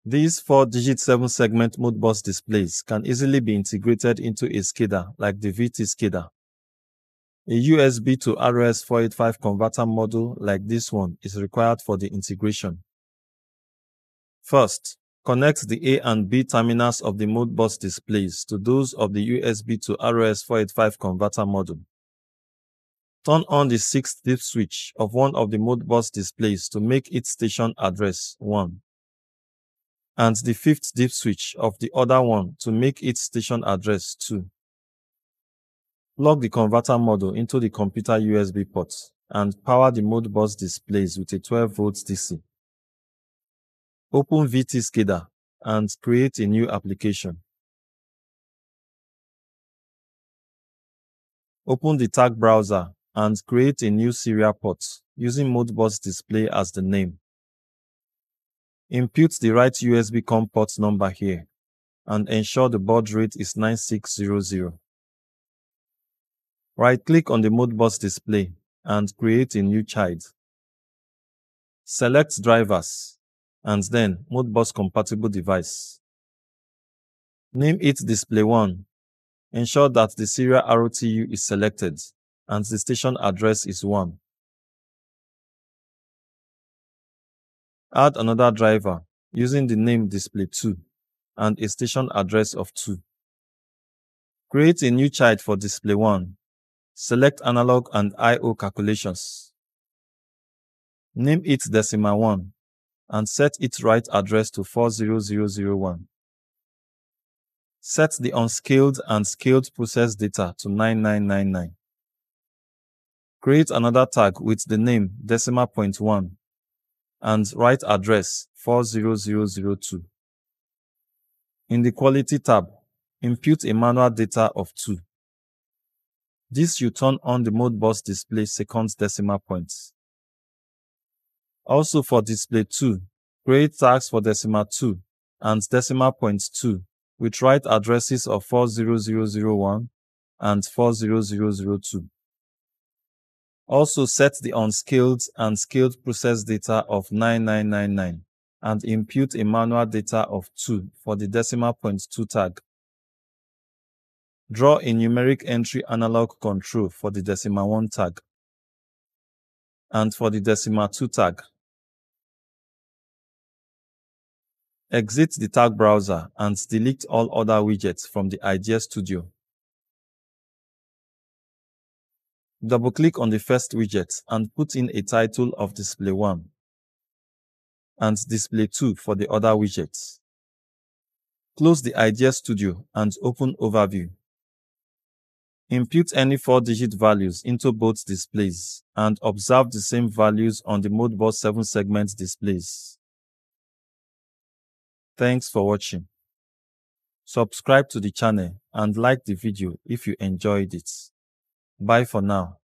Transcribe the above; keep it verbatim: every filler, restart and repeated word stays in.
These four digit seven segment Modbus displays can easily be integrated into a SCADA like the V T SCADA. A U S B to R S four eighty-five converter module like this one is required for the integration. First, connect the A and B terminals of the Modbus displays to those of the U S B to R S four eighty-five converter module. Turn on the sixth dip switch of one of the Modbus displays to make its station address one, and the fifth dip switch of the other one to make its station address two. Plug the converter module into the computer U S B port and power the Modbus displays with a twelve volt D C. Open V T SCADA and create a new application. Open the tag browser and create a new serial port using Modbus display as the name. Input the right U S B COM port number here and ensure the baud rate is nine six zero zero. Right-click on the Modbus display and create a new child. Select Drivers and then Modbus-compatible device. Name it Display one. Ensure that the serial R T U is selected and the station address is one. Add another driver using the name Display two and a station address of two. Create a new child for Display one. Select Analog and I O Calculations. Name it Decimal one and set its write address to four zero zero zero one. Set the unscaled and scaled process data to nine nine nine nine. Create another tag with the name decimal point one and write address four zero zero zero two. In the Quality tab, input a manual data of two. This should turn on the Modbus display second decimal points. Also for Display two, create tags for decimal two and decimal point two with write addresses of four zero zero zero one and four zero zero zero two. Also set the unscaled and scaled process data of nine nine nine nine and input a manual data of two for the decimal point two tag. Draw a numeric entry analog control for the decimal one tag and for the decimal two tag. Exit the tag browser and delete all other widgets from the Idea Studio. Double-click on the first widget and put in a title of Display one and Display two for the other widgets. Close the Idea Studio and open Overview. Input any four digit values into both displays and observe the same values on the Modbus seven segment displays. Thanks for watching. Subscribe to the channel and like the video if you enjoyed it. Bye for now.